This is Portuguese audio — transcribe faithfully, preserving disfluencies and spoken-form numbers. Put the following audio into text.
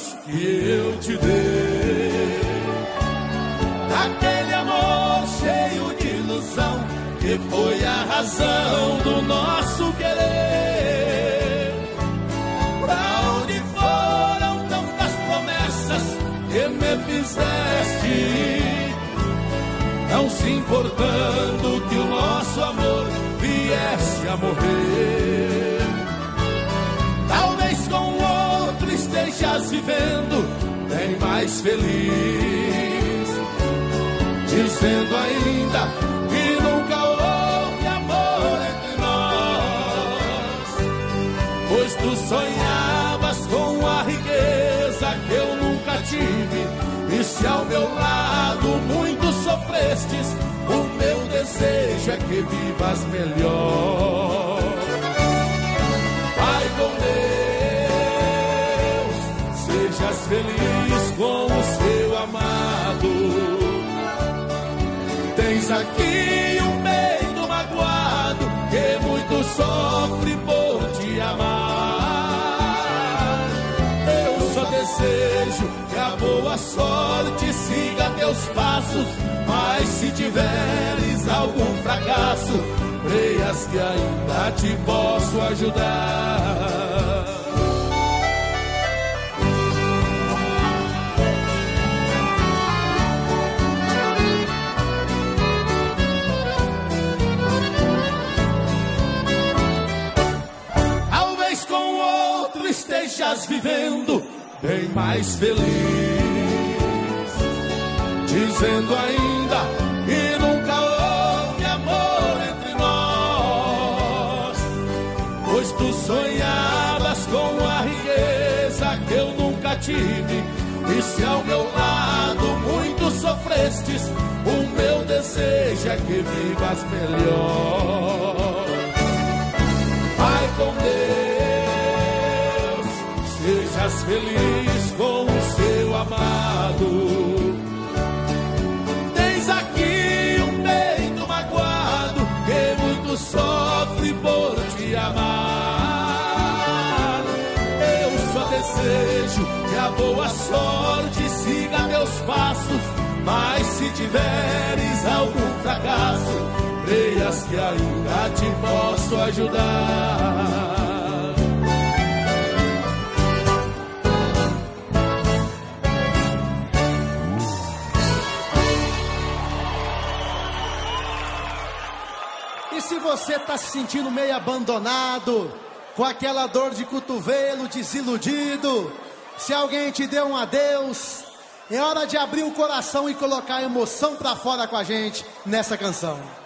anos que eu te dei, aquele amor cheio de ilusão que foi a razão do nosso querer. Pra onde foram tantas promessas que me fizeste, não se importando que o nosso amor viesse a morrer? Talvez com outro estejas vivendo bem mais feliz, dizendo ainda que nunca houve amor entre nós, pois tu sonhavas com a riqueza que eu nunca tive. E se ao meu lado muito sofrestes, o meu desejo é que vivas melhor. Vai com Deus, sejas feliz com o seu amado. Tens aqui um peito magoado que muito sofre por te amar. Eu só desejo que a boa sorte siga teus passos, mas se tiveres algum fracasso, creias que ainda te posso ajudar. Talvez com outro estejas vivendo bem mais feliz, dizendo ainda que nunca houve amor entre nós, pois tu sonhavas com a riqueza que eu nunca tive. E se ao meu lado muito sofrestes, o meu desejo é que vivas melhor. Vai com Deus, sejas feliz com o seu amado. Tens aqui um peito magoado que muito sofre por te amar. Eu só desejo que a boa sorte siga meus passos, mas se tiveres algum fracasso, creias que ainda te posso ajudar. E se você tá se sentindo meio abandonado, com aquela dor de cotovelo, desiludido, se alguém te deu um adeus, é hora de abrir o coração e colocar a emoção pra fora com a gente nessa canção.